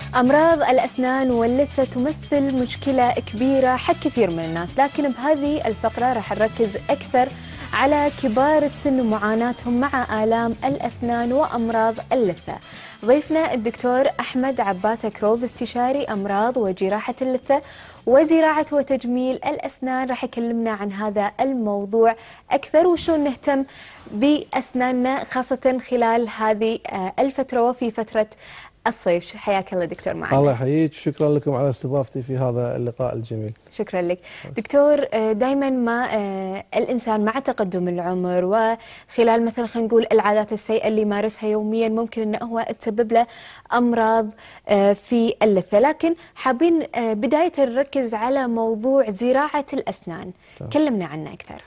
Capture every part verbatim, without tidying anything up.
أمراض الأسنان واللثة تمثل مشكلة كبيرة حق كثير من الناس، لكن بهذه الفقرة راح نركز أكثر على كبار السن ومعاناتهم مع آلام الأسنان وأمراض اللثة. ضيفنا الدكتور أحمد عباس كروب، استشاري أمراض وجراحة اللثة وزراعة وتجميل الأسنان، راح يكلمنا عن هذا الموضوع أكثر وشلون نهتم بأسناننا خاصة خلال هذه الفترة وفي فترة الصيف. حياك الله دكتور معنا. الله يحييك، شكرا لكم على استضافتي في هذا اللقاء الجميل. شكرا لك دكتور. دائما ما الإنسان مع تقدم العمر وخلال مثلا خلينا نقول العادات السيئة اللي يمارسها يوميا ممكن أنه هو تسبب له أمراض في اللثة، لكن حابين بداية نركز على موضوع زراعة الأسنان. طبعا. كلمنا عنه أكثر.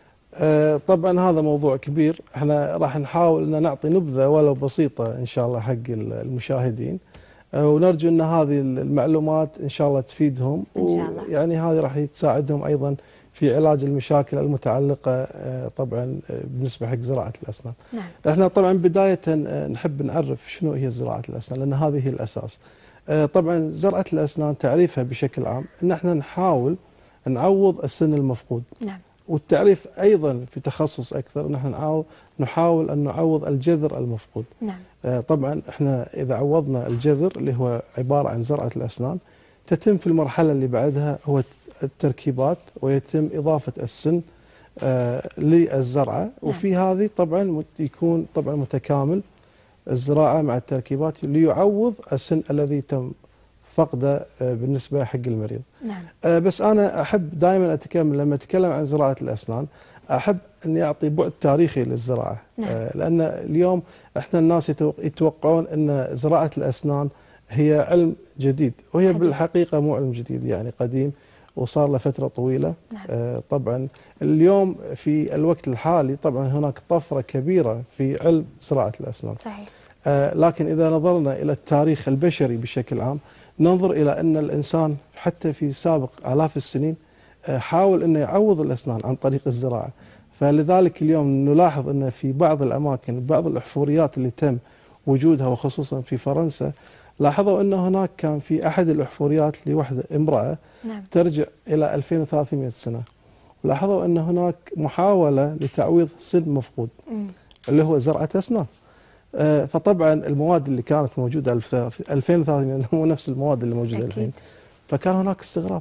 طبعا هذا موضوع كبير، احنا راح نحاول ان نعطي نبذه ولو بسيطه ان شاء الله حق المشاهدين، ونرجو ان هذه المعلومات ان شاء الله تفيدهم، إن شاء الله. ويعني هذه راح تساعدهم ايضا في علاج المشاكل المتعلقه طبعا بالنسبه حق زراعه الاسنان. نعم. احنا طبعا بدايه نحب نعرف شنو هي زراعه الاسنان، لان هذه هي الاساس. طبعا زراعه الاسنان تعريفها بشكل عام ان احنا نحاول نعوض السن المفقود. نعم. والتعريف ايضا في تخصص اكثر ان احنا نحاول ان نعوض الجذر المفقود. نعم. آه طبعا احنا اذا عوضنا الجذر اللي هو عباره عن زرعه الاسنان، تتم في المرحله اللي بعدها هو التركيبات، ويتم اضافه السن آه للزرعه. نعم. وفي هذه طبعا يكون طبعا متكامل الزراعه مع التركيبات ليعوض السن الذي تم فقده بالنسبه حق المريض. نعم. بس انا احب دائما اتكلم لما اتكلم عن زراعه الاسنان، احب اني اعطي بعد تاريخي للزراعه. نعم. لان اليوم احنا الناس يتوقعون ان زراعه الاسنان هي علم جديد، وهي حديث. بالحقيقه مو علم جديد، يعني قديم وصار له فتره طويله. نعم. طبعا اليوم في الوقت الحالي طبعا هناك طفره كبيره في علم زراعه الاسنان. صحيح. لكن اذا نظرنا الى التاريخ البشري بشكل عام، ننظر إلى أن الإنسان حتى في سابق آلاف السنين حاول أنه يعوض الأسنان عن طريق الزراعة. فلذلك اليوم نلاحظ أن في بعض الأماكن بعض الأحفوريات اللي تم وجودها وخصوصا في فرنسا، لاحظوا أن هناك كان في أحد الأحفوريات لوحدة امرأة. نعم. ترجع إلى ألفين وثلاثمئة سنة، لاحظوا أن هناك محاولة لتعويض سن مفقود. م. اللي هو زرعة أسنان. فطبعا المواد اللي كانت موجوده ألفين وثلاثمئة مو نفس المواد اللي موجوده الحين، فكان هناك استغراب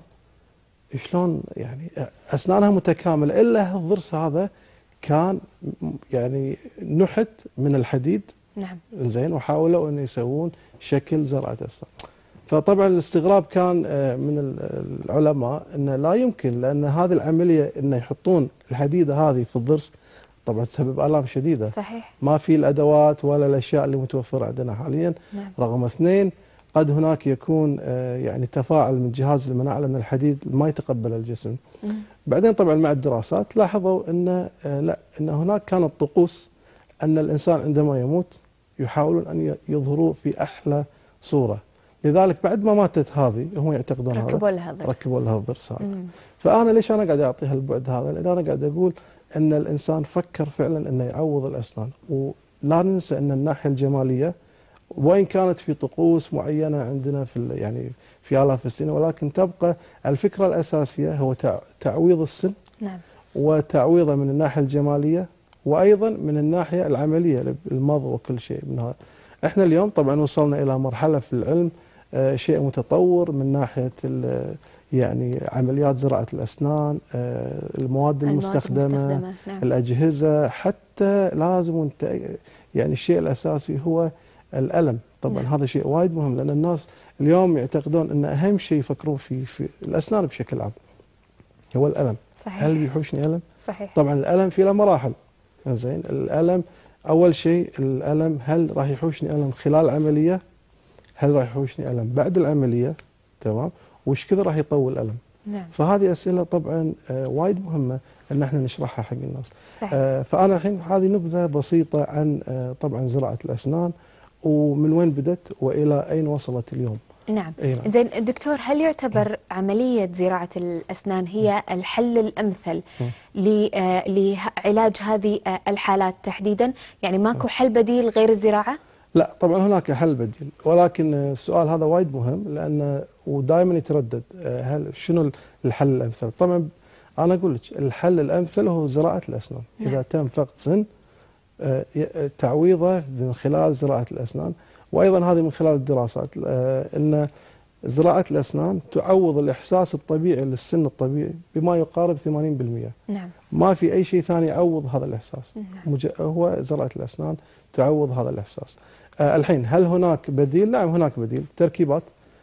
شلون يعني اسنانها متكامله الا الضرس هذا كان يعني نحت من الحديد. نعم. زين، وحاولوا ان يسوون شكل زرعه اسنان. فطبعا الاستغراب كان من العلماء انه لا يمكن، لان هذه العمليه انه يحطون الحديده هذه في الضرس طبعا تسبب آلام شديدة. صحيح. ما في الأدوات ولا الأشياء اللي متوفرة عندنا حاليا. نعم. رقم اثنين، قد هناك يكون يعني تفاعل من جهاز المناعة، لأن الحديد ما يتقبل الجسم. مم. بعدين طبعا مع الدراسات لاحظوا أن لا أن هناك كانت طقوس أن الإنسان عندما يموت يحاولون أن يظهروه في أحلى صورة. لذلك بعد ما ماتت هذه هم يعتقدون ركبوا لها ضرس. ركبوا لها الضرس هذا. فأنا ليش أنا قاعد أعطي هالبعد هذا؟ لأن أنا قاعد أقول أن الإنسان فكر فعلا أنه يعوض الأسنان، ولا ننسى أن الناحية الجمالية وإن كانت في طقوس معينة عندنا في يعني في آلاف السنين، ولكن تبقى الفكرة الأساسية هو تعويض السن. نعم. وتعويضه من الناحية الجمالية وأيضا من الناحية العملية المضغ وكل شيء من هذا. احنا اليوم طبعا وصلنا إلى مرحلة في العلم آه شيء متطور من ناحية يعني عمليات زراعة الأسنان، آه المواد المستخدمة, المستخدمة. نعم. الأجهزة، حتى لازم يعني الشيء الأساسي هو الألم. طبعا نعم. هذا شيء وايد مهم، لأن الناس اليوم يعتقدون أن أهم شيء يفكرون في في الأسنان بشكل عام هو الألم. صحيح. هل بيحوشني ألم؟ صحيح. طبعا الألم في له مراحل. زين، الألم أول شيء الألم هل راح يحوشني ألم خلال العملية؟ هل راح يحوشني ألم بعد العملية؟ تمام، وش كذا راح يطول الألم؟ نعم. فهذه أسئلة طبعا آه وايد مهمة أن احنا نشرحها حق الناس. صحيح. آه فأنا الحين هذه نبذة بسيطة عن آه طبعا زراعة الأسنان ومن وين بدت وإلى أين وصلت اليوم. نعم. نعم. زين دكتور، هل يعتبر عملية زراعة الأسنان هي الحل الأمثل لعلاج هذه الحالات تحديدا؟ يعني ماكو حل بديل غير الزراعة؟ لا طبعا هناك حل بديل، ولكن السؤال هذا وايد مهم لأنه ودائما يتردد هل شنو الحل الأمثل؟ طبعا أنا أقول لك الحل الأمثل هو زراعة الأسنان. نعم. إذا تم فقد سن تعويضه من خلال زراعة الأسنان، وأيضا هذه من خلال الدراسات أن زراعة الأسنان تعوض الإحساس الطبيعي للسن الطبيعي بما يقارب ثمانين بالمئة. نعم. ما في أي شيء ثاني يعوض هذا الإحساس. نعم. هو زراعة الأسنان تعوض هذا الإحساس. آه الحين هل هناك بديل؟ نعم هناك بديل، التركيبات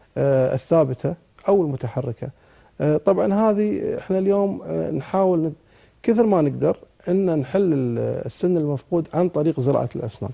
آه الثابتة أو المتحركة. آه طبعا هذه احنا اليوم آه نحاول كثر ما نقدر أن نحل السن المفقود عن طريق زراعة الأسنان.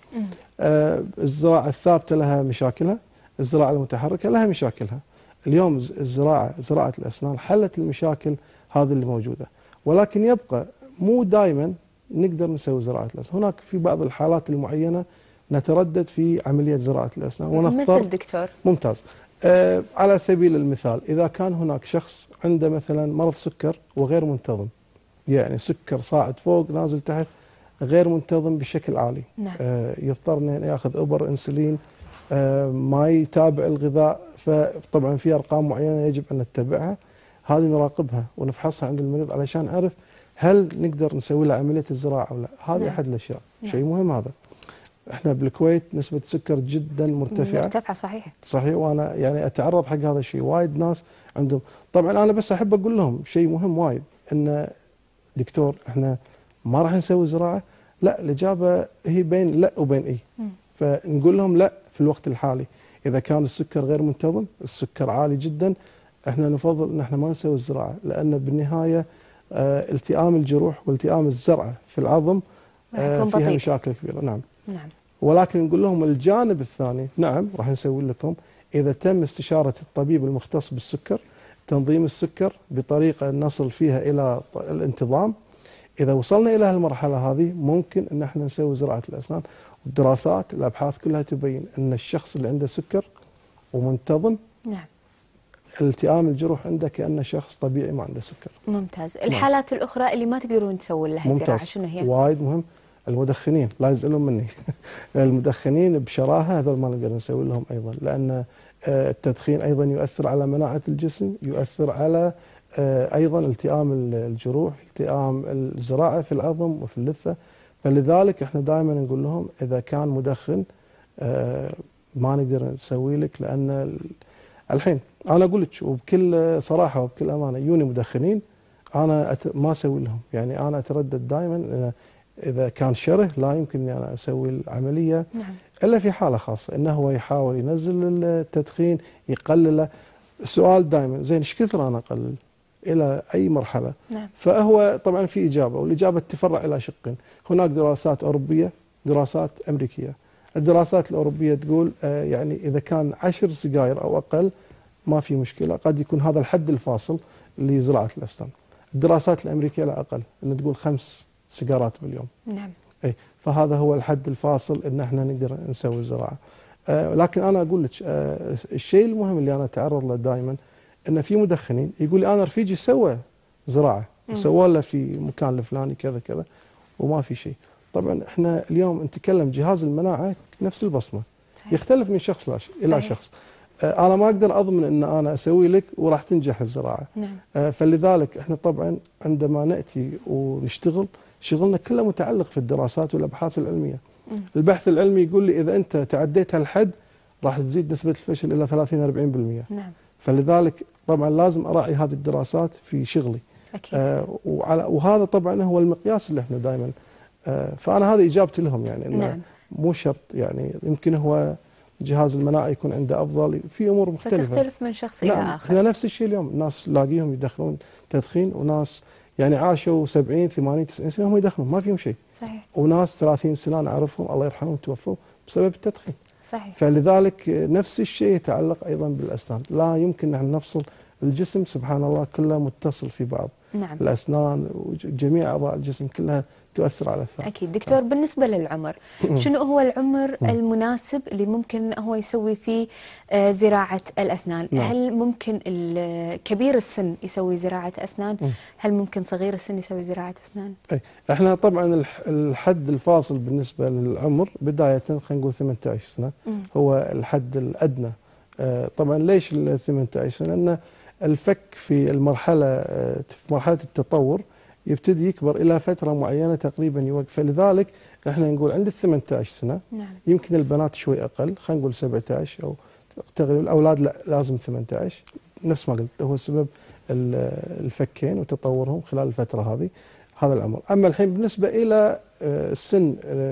آه الزراعة الثابتة لها مشاكلها، الزراعة المتحركة لها مشاكلها. اليوم الزراعة زراعة الأسنان حلت المشاكل هذه اللي موجودة، ولكن يبقى مو دائما نقدر نسوي زراعة الأسنان. هناك في بعض الحالات المعينة نتردد في عملية زراعة الأسنان ونضطر. مثل دكتور؟ ممتاز. آه على سبيل المثال إذا كان هناك شخص عنده مثلا مرض سكر وغير منتظم، يعني سكر صاعد فوق نازل تحت غير منتظم بشكل عالي. نعم. آه يضطر انه ياخذ ابر انسولين، آه ما يتابع الغذاء، فطبعا في ارقام معينه يجب ان نتبعها، هذه نراقبها ونفحصها عند المريض علشان نعرف هل نقدر نسوي له عمليه الزراعه او لا. هذه نعم. احد الاشياء. نعم. شيء مهم هذا. احنا بالكويت نسبه السكر جدا مرتفعه. مرتفعه صحيح. صحيح، وانا يعني اتعرض حق هذا الشيء، وايد ناس عندهم. طبعا انا بس احب اقول لهم شيء مهم وايد، ان دكتور احنا ما راح نسوي زراعه، لا الاجابه هي بين لا وبين اي. م. فنقول لهم لا في الوقت الحالي اذا كان السكر غير منتظم، السكر عالي جدا، احنا نفضل ان احنا ما نسوي الزراعه، لان بالنهايه آه التئام الجروح والتئام الزرعه في العظم آه فيها بطيء. مشاكل كبيره. نعم. نعم. ولكن نقول لهم الجانب الثاني، نعم راح نسوي لكم اذا تم استشاره الطبيب المختص بالسكر، تنظيم السكر بطريقه نصل فيها الى الانتظام. إذا وصلنا إلى هالمرحلة هذه ممكن أن احنا نسوي زراعة الأسنان. والدراسات الأبحاث كلها تبين أن الشخص اللي عنده سكر ومنتظم، نعم، التئام الجروح عنده كأنه شخص طبيعي ما عنده سكر. ممتاز. الحالات نعم. الأخرى اللي ما تقدرون تسوون لها زراعة شنو هي؟ وايد مهم. المدخنين لا يزعلون مني المدخنين بشراهة هذول ما نقدر نسوي لهم أيضا، لأن التدخين أيضا يؤثر على مناعة الجسم، يؤثر على أيضا التئام الجروح، التئام الزراعة في العظم وفي اللثة. فلذلك احنا دائما نقول لهم إذا كان مدخن ما نقدر نسوي لك، لأن الحين أنا أقول لك وبكل صراحة وبكل أمانة يوني مدخنين أنا ما أسوي لهم، يعني أنا أتردد دائما إذا كان شره لا يمكن أني أنا أسوي العملية. نعم. إلا في حالة خاصة إنه هو يحاول ينزل التدخين يقلله. السؤال دائما زين ايش كثر أنا أقلل إلى أي مرحلة؟ نعم. فهو طبعا في إجابة، والإجابة تفرع إلى شقين. هناك دراسات أوروبية، دراسات أمريكية. الدراسات الأوروبية تقول آه يعني إذا كان عشر سجاير أو أقل ما في مشكلة، قد يكون هذا الحد الفاصل لزراعة الأسنان. الدراسات الأمريكية لا أقل، إن تقول خمس سيجارات باليوم. نعم. أي فهذا هو الحد الفاصل إن احنا نقدر نسوي الزراعة. آه لكن أنا أقول لك آه الشيء المهم اللي أنا أتعرض له دائما إن في مدخنين يقول لي أنا رفيجي سوى زراعة وسوى له في مكان الفلاني كذا كذا وما في شيء. طبعا احنا اليوم نتكلم جهاز المناعة نفس البصمة. صحيح. يختلف من شخص إلى شخص. آه أنا ما أقدر أضمن إن أنا أسوي لك وراح تنجح الزراعة. نعم. آه فلذلك احنا طبعا عندما نأتي ونشتغل شغلنا كله متعلق في الدراسات والأبحاث العلمية. م. البحث العلمي يقول لي إذا أنت تعديت هالحد راح تزيد نسبة الفشل إلى ثلاثين أربعين بالمئة. نعم. فلذلك طبعا لازم أراعي هذه الدراسات في شغلي. أكيد. آه وعلى وهذا طبعا هو المقياس اللي احنا دائما آه فأنا هذه إجابتي لهم، يعني إنه نعم. مو شرط، يعني يمكن هو جهاز المناعة يكون عنده أفضل في أمور مختلفة فتختلف من شخص نعم. إلى آخر. احنا نفس الشيء اليوم الناس لاقيهم يدخلون تدخين، وناس يعني عاشوا سبعين ثمانين تسعين سنة هم يدخنون ما فيهم شيء. صحيح. وناس ثلاثين سنة أنا أعرفهم الله يرحمهم توفوا بسبب التدخين. صحيح. فلذلك نفس الشيء يتعلق أيضا بالأسنان، لا يمكن أن نفصل الجسم سبحان الله كله متصل في بعض. نعم. الأسنان وجميع أعضاء الجسم كلها تؤثر على الثاني. أكيد. دكتور، بالنسبة للعمر، شنو هو العمر المناسب اللي ممكن هو يسوي فيه زراعة الأسنان؟ نعم. هل ممكن كبير السن يسوي زراعة أسنان؟ هل ممكن صغير السن يسوي زراعة أسنان؟ أي. احنا طبعا الحد الفاصل بالنسبة للعمر بداية خلينا نقول ثمانية عشر سنة هو الحد الأدنى. طبعا ليش ال ثمانية عشر سنة؟ لأن الفك في المرحلة في مرحلة التطور يبتدي يكبر إلى فترة معينة تقريبا يوقف، فلذلك احنا نقول عند ال ثمانية عشر سنة. نعم. يمكن البنات شوي أقل، خلينا نقول سبعة عشر أو تقريبا. الأولاد لا لازم ثمانية عشر، نفس ما قلت هو السبب الفكين وتطورهم خلال الفترة هذه، هذا العمر. أما الحين بالنسبة إلى السن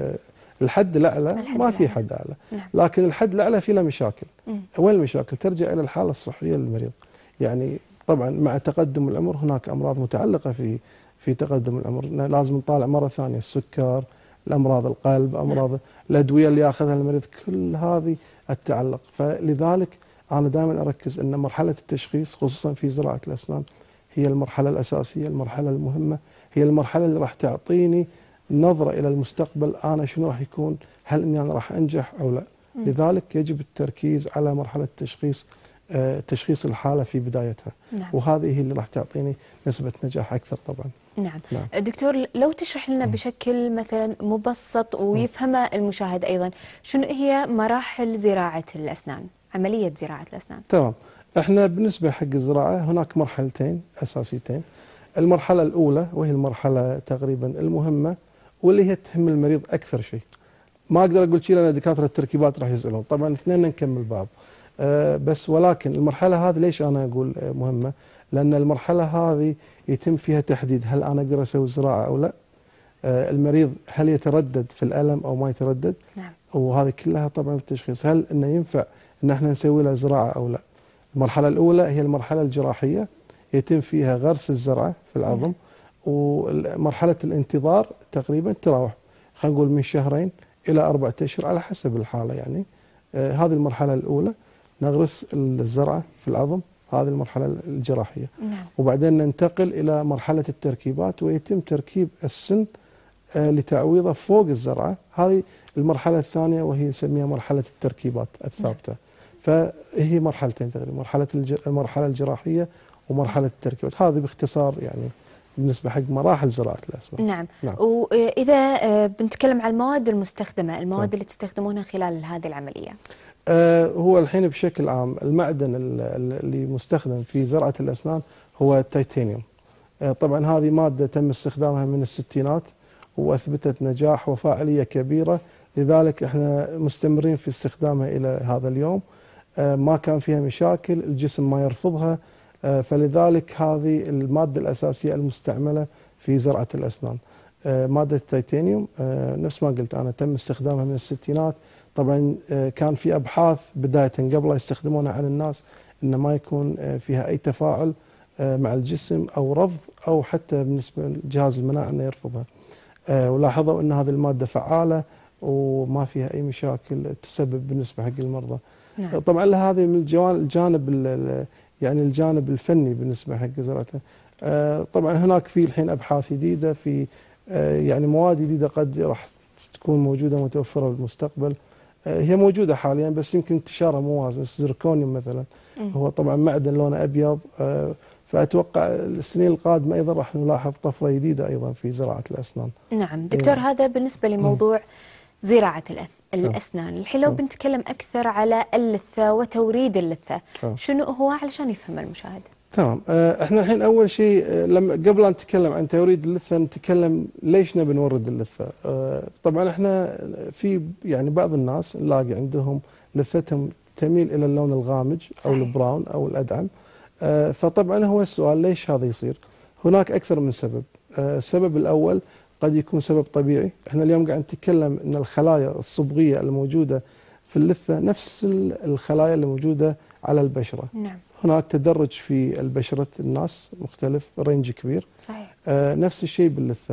الحد الأعلى ما في حد أعلى. نعم. لكن الحد الأعلى فيه له مشاكل. مم. وين المشاكل؟ ترجع إلى الحالة الصحية للمريض. يعني طبعا مع تقدم العمر هناك أمراض متعلقة في في تقدم العمر، لازم نطالع مرة ثانية السكر، الأمراض القلب، أمراض نعم. الأدوية اللي يأخذها المريض، كل هذه التعلق. فلذلك أنا دائما أركز أن مرحلة التشخيص خصوصا في زراعة الأسنان هي المرحلة الأساسية، المرحلة المهمة، هي المرحلة اللي راح تعطيني نظرة إلى المستقبل، أنا شنو راح يكون، هل إني أنا راح أنجح أو لا. م. لذلك يجب التركيز على مرحلة التشخيص، آه تشخيص الحالة في بدايتها. نعم. وهذه هي اللي راح تعطيني نسبة نجاح أكثر طبعا. نعم. نعم. دكتور، لو تشرح لنا بشكل مثلا مبسط ويفهمه المشاهد أيضا، شنو هي مراحل زراعة الأسنان، عملية زراعة الأسنان؟ تمام. احنا بالنسبة حق الزراعة هناك مرحلتين أساسيتين. المرحلة الأولى وهي المرحلة تقريبا المهمة واللي هي تهم المريض أكثر شيء. ما أقدر أقول شيء لأن دكاترة التركيبات راح يسألون، طبعا الاثنين نكمل بعض. أه بس ولكن المرحلة هذه ليش أنا أقول مهمة؟ لأن المرحلة هذه يتم فيها تحديد هل أنا أقدر أسوي زراعة أو لا. أه المريض هل يتردد في الألم أو ما يتردد؟ نعم. وهذه كلها طبعا بالتشخيص، هل إنه ينفع إن احنا نسوي له زراعة أو لا. المرحلة الأولى هي المرحلة الجراحية، يتم فيها غرس الزرعة في العظم. ومرحلة الانتظار تقريبا تراوح خلينا نقول من شهرين إلى أربعة أشهر على حسب الحالة يعني. آه هذه المرحلة الأولى نغرس الزرعة في العظم، هذه المرحلة الجراحية. نعم. وبعدين ننتقل إلى مرحلة التركيبات ويتم تركيب السن آه لتعويضه فوق الزرعة، هذه المرحلة الثانية وهي نسميها مرحلة التركيبات الثابتة. نعم. فهي مرحلتين تقريبا، مرحلة المرحلة الجراحية ومرحلة التركيبات. هذه باختصار يعني بالنسبة حق مراحل زراعة الأسنان. نعم. نعم. وإذا بنتكلم عن المواد المستخدمة، المواد نعم. اللي تستخدمونها خلال هذه العملية؟ آه هو الحين بشكل عام المعدن اللي مستخدم في زراعة الأسنان هو التيتانيوم. آه طبعا هذه مادة تم استخدامها من الستينات وأثبتت نجاح وفاعلية كبيرة، لذلك احنا مستمرين في استخدامها إلى هذا اليوم. آه ما كان فيها مشاكل، الجسم ما يرفضها، فلذلك هذه المادة الأساسية المستعملة في زراعة الأسنان. مادة التيتانيوم نفس ما قلت أنا تم استخدامها من الستينات. طبعا كان في أبحاث بداية قبل يستخدمونها على الناس إن ما يكون فيها أي تفاعل مع الجسم أو رفض، أو حتى بالنسبة لجهاز المناعة أنه يرفضها. ولاحظوا أن هذه المادة فعالة وما فيها أي مشاكل تسبب بالنسبة حق المرضى. نعم. طبعا هذه من الجانب يعني الجانب الفني بالنسبة حق زراعته. آه طبعا هناك في الحين أبحاث جديدة في آه يعني مواد جديدة قد راح تكون موجودة متوفرة بالمستقبل. آه هي موجودة حاليا بس يمكن انتشارها مو واضح. الزركونيوم مثلا م. هو طبعا معدن لونه أبيض، آه فأتوقع السنين القادمة أيضا راح نلاحظ طفرة جديدة أيضا في زراعة الأسنان. نعم دكتور، يعني هذا بالنسبة لموضوع م. زراعة الأسنان. الحين لو بنتكلم أكثر على اللثة وتوريد اللثة، شنو هو علشان يفهم المشاهد؟ تمام. احنا الحين أول شيء لما قبل أن نتكلم عن توريد اللثة نتكلم ليش نبي نورد اللثة. طبعا احنا في يعني بعض الناس نلاقي عندهم لثتهم تميل إلى اللون الغامج صحيح. أو البراون أو الأدعم. فطبعا هو السؤال ليش هذا يصير؟ هناك أكثر من سبب. السبب الأول قد يكون سبب طبيعي. احنا اليوم قاعد نتكلم ان الخلايا الصبغيه الموجوده في اللثه نفس الخلايا اللي موجوده على البشره. نعم. هناك تدرج في البشره الناس مختلف، رينج كبير. صحيح. آه نفس الشيء باللثه.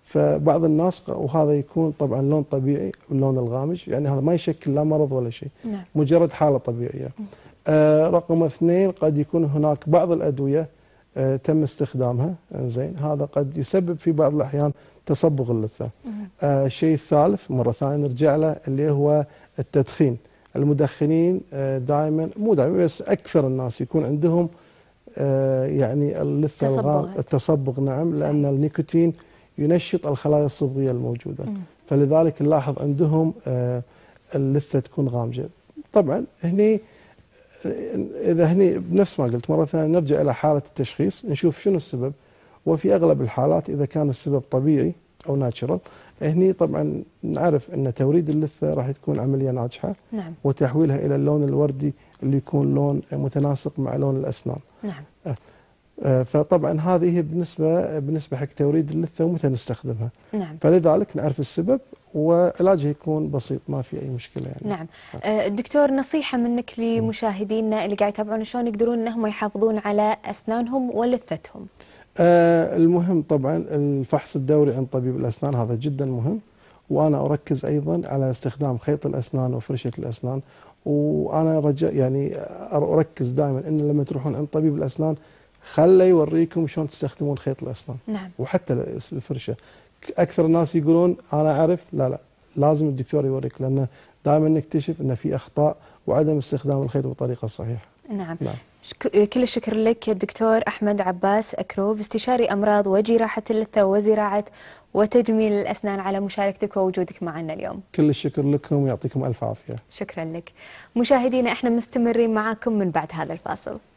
فبعض الناس وهذا يكون طبعا لون طبيعي واللون الغامج، يعني هذا ما يشكل لا مرض ولا شيء، نعم. مجرد حالة طبيعية. آه رقم اثنين، قد يكون هناك بعض الأدوية آه تم استخدامها زين، هذا قد يسبب في بعض الأحيان تصبغ اللثة. آه الشيء الثالث مرة ثانية نرجع له اللي هو التدخين. المدخنين آه دائما، مو دائما بس أكثر الناس يكون عندهم آه يعني اللثة الغامقة، التصبغ. نعم. صحيح. لأن النيكوتين ينشط الخلايا الصبغية الموجودة. مم. فلذلك نلاحظ عندهم آه اللثة تكون غامجة. طبعا هني إذا هني بنفس ما قلت مرة ثانية نرجع إلى حالة التشخيص، نشوف شنو السبب. وفي أغلب الحالات إذا كان السبب طبيعي أو ناتشرال، هني طبعا نعرف أن توريد اللثة راح تكون عملية ناجحة. نعم. وتحويلها إلى اللون الوردي اللي يكون لون متناسق مع لون الأسنان. نعم. آه فطبعا هذه هي بالنسبة حق توريد اللثة ومتى نستخدمها. نعم. فلذلك نعرف السبب وعلاجه يكون بسيط، ما في أي مشكلة يعني. نعم. آه دكتور، نصيحة منك لمشاهدينا اللي قاعد يتابعون شلون يقدرون أنهم يحافظون على أسنانهم ولثتهم؟ آه المهم طبعا الفحص الدوري عند طبيب الأسنان، هذا جدا مهم. وأنا أركز أيضا على استخدام خيط الأسنان وفرشة الأسنان. وأنا رجاء يعني أركز دائما أن لما تروحون عند طبيب الأسنان خلي يوريكم شلون تستخدمون خيط الأسنان. نعم. وحتى الفرشة. أكثر الناس يقولون أنا أعرف، لا لا لازم الدكتور يوريك، لأنه دائما نكتشف أن في أخطاء وعدم استخدام الخيط بالطريقة الصحيحة. نعم. نعم. كل الشكر لك الدكتور أحمد عباس أكروب، استشاري أمراض وجراحة اللثة وزراعة وتجميل الأسنان، على مشاركتك ووجودك معنا اليوم. كل الشكر لكم ويعطيكم ألف عافية. شكرا لك. مشاهدينا احنا مستمرين معاكم من بعد هذا الفاصل.